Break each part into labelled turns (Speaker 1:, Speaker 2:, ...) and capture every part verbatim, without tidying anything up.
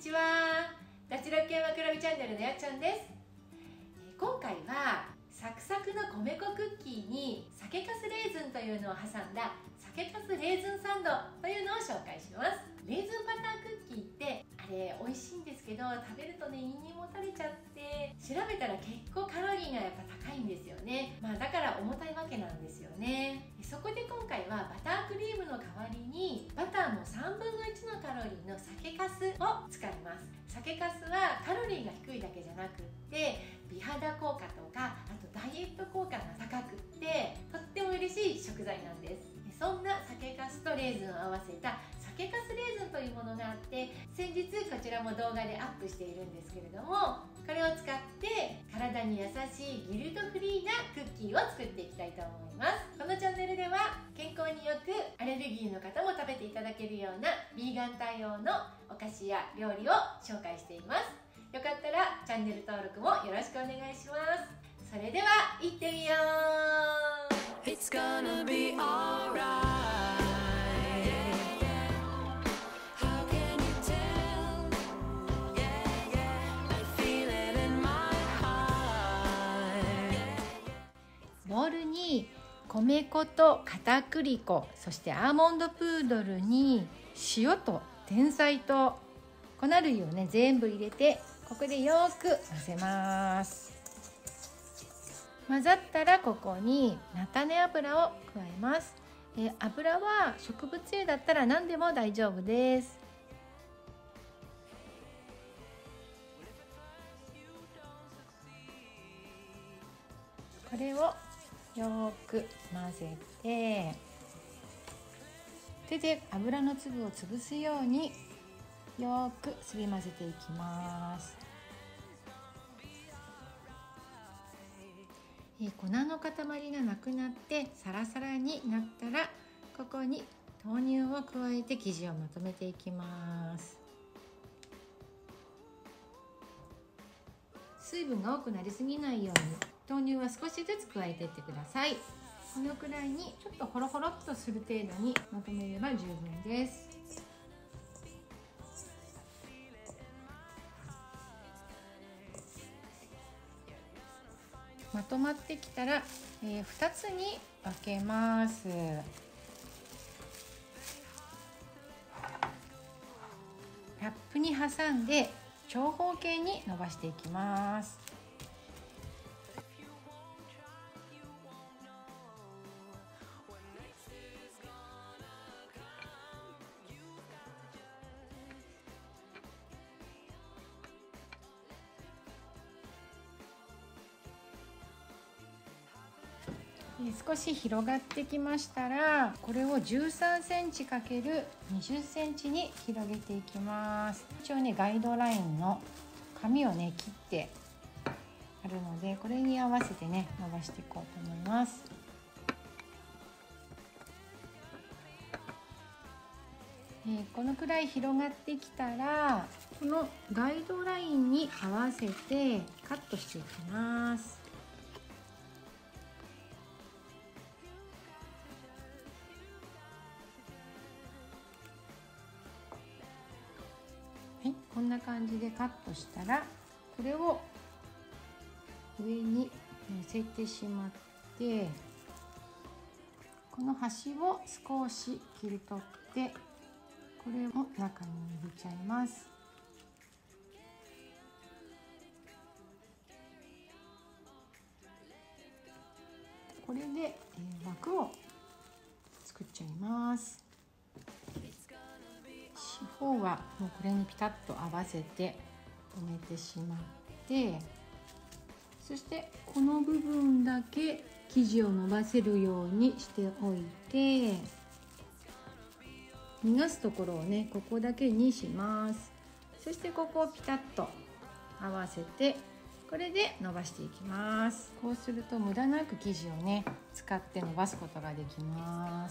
Speaker 1: ちは。脱力系まくらみチャンネルのやっちゃんです。今回はサクサクの米粉クッキーに酒粕レーズンというのを挟んだ酒粕レーズンサンドというのを紹介します。レーズンバタークッキーってあれ美味しいんですけど、食べるとね胃にもたれちゃって、調べたら結構カロリーがやっぱ高いんですよね。まあだから重たいわけなんですよね。そこで今回はバタークリームの代わりにバターのさんぶんのいちのカロリーの酒粕を使います。酒粕はカロリーが低いだけじゃなくって、美肌効果とかあとダイエット効果が高くってとっても嬉しい食材なんです。そんな酒粕とレーズンを合わせた酒粕レーズンというものがあって、先日こちらも動画でアップしているんですけれども、これを使って体に優しいギルトフリーなクッキーを作っていきたいと思います。このチャンネルでは健康によくアレルギーの方も食べていただけるようなビーガン対応のお菓子や料理を紹介しています。よかったらチャンネル登録もよろしくお願いします。それでは行ってみよう。 It's gonna be alright. How can you tell? Yeah, yeah. I feel it in my heart. ボウルに米粉と片栗粉、そしてアーモンドプードルに塩と甜菜と粉類をね全部入れて、ここでよく混ぜます。混ざったらここに菜種油を加えます。えー、油は植物油だったら何でも大丈夫です。これをよく混ぜて、手で油の粒を潰すようによくすり混ぜていきます。えー、粉の塊がなくなってサラサラになったら、ここに豆乳を加えて生地をまとめていきます。水分が多くなりすぎないように豆乳は少しずつ加えていってください。このくらいにちょっとホロホロっとする程度にまとめれば十分です。まとまってきたら、えー、ふたつに分けます。ラップに挟んで長方形に伸ばしていきます。少し広がってきましたら、これをじゅうさんセンチかけるにじゅっセンチに広げていきます。一応ねガイドラインの紙をね切ってあるので、これに合わせてね伸ばしていこうと思います。えー、このくらい広がってきたら、このガイドラインに合わせてカットしていきます。はい、こんな感じでカットしたら、これを上に乗せてしまって、この端を少し切り取って、これを中に入れちゃいます。これで、えー、枠を作っちゃいます。四方はもうこれにピタッと合わせて留めてしまって、そしてこの部分だけ生地を伸ばせるようにしておいて、逃がすところをねここだけにします。そしてここをピタッと合わせて、これで伸ばしていきます。こうすると無駄なく生地をね使って伸ばすことができます。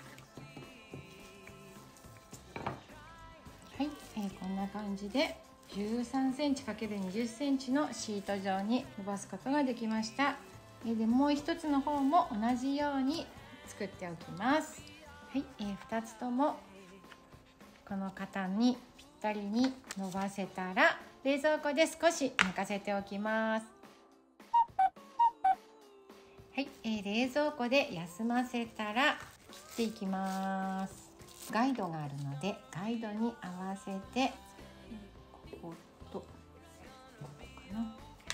Speaker 1: はい、えー、こんな感じでじゅうさんセンチかけるにじゅっセンチのシート状に伸ばすことができました。でもう一つの方も同じように作っておきます。はい、えー、ふたつともこの型にぴったりに伸ばせたら冷蔵庫で少し寝かせておきます。はい、えー、冷蔵庫で休ませたら切っていきます。ガイドがあるのでガイドに合わせてこことここかな。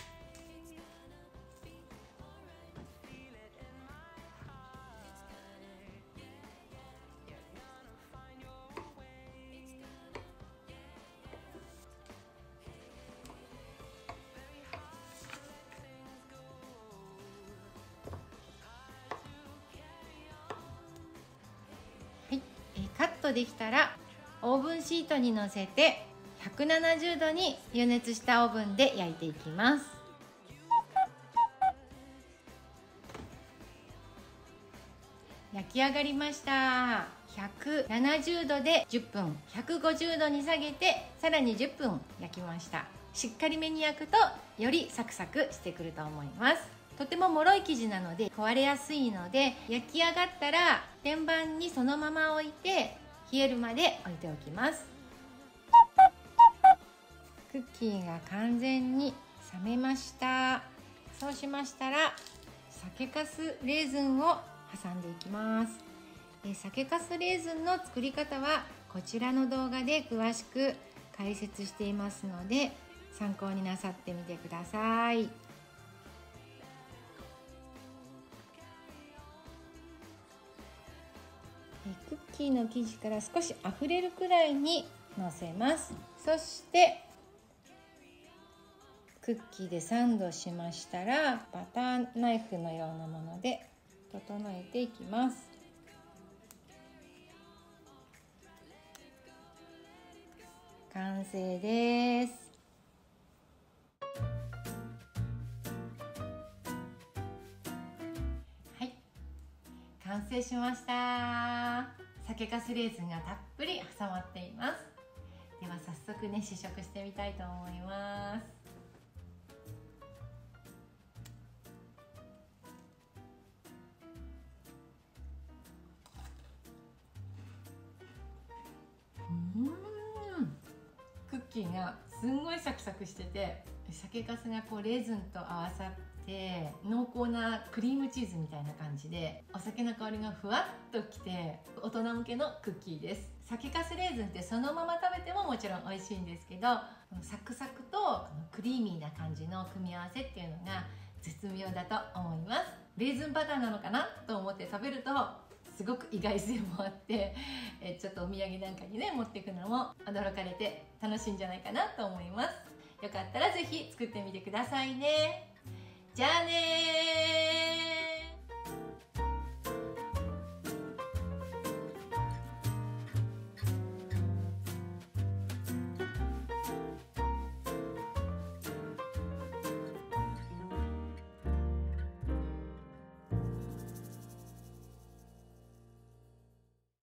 Speaker 1: はい、えー、カットできたらオーブンシートにのせてひゃくななじゅうどに予熱したオーブンで焼いていきます。焼き上がりました。ひゃくななじゅうどでじゅっぷん、ひゃくごじゅうどに下げてさらにじゅっぷん焼きました。しっかりめに焼くとよりサクサクしてくると思います。とても脆い生地なので壊れやすいので、焼き上がったら天板にそのまま置いて冷えるまで置いておきます。クッキーが完全に冷めました。そうしましたら酒粕レーズンを挟んでいきます。え酒粕レーズンの作り方はこちらの動画で詳しく解説していますので参考になさってみてください。クッキーの生地から少しあふれるくらいにのせます。そしてクッキーでサンドしましたらバターナイフのようなもので整えていきます。完成です。はい、完成しました。酒粕レーズンがたっぷり挟まっています。では早速ね、試食してみたいと思います。うん、クッキーがすんごいサクサクしてて、酒粕がこうレーズンと合わさって濃厚なクリームチーズみたいな感じでお酒の香りがふわっときて大人向けのクッキーです。酒粕レーズンってそのまま食べてももちろん美味しいんですけど、サクサクとこのクリーミーな感じの組み合わせっていうのが絶妙だと思います。レーズンバターなのかなと思って食べるとすごく意外性もあってえちょっとお土産なんかにね持っていくのも驚かれて楽しいんじゃないかなと思います。よかったらぜひ作ってみてくださいね。じゃあねー。